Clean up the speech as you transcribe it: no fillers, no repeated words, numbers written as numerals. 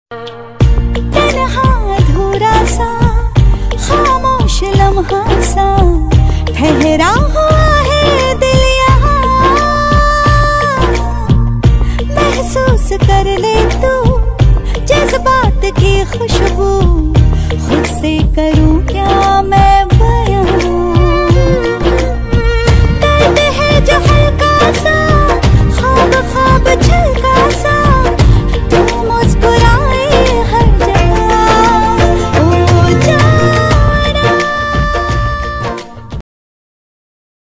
तन्हा अधूरा सा खामोश लम्हा सा ठहरा हुआ है दिल यहाँ, महसूस कर ले तू जज्बात की खुशबू, खुद से करूं क्या